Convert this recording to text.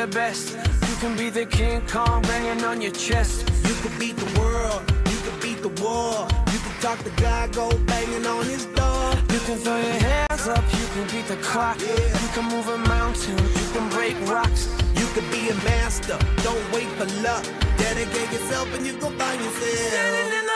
the best. You can be the King Kong banging on your chest. You can beat the world, you can beat the war. You can talk to God, go banging on his door. You can throw your hands up, you can beat the clock. You can move a mountain, you can break rocks. You can be a master, don't wait for luck. Dedicate yourself and you gon' find yourself. Standing in the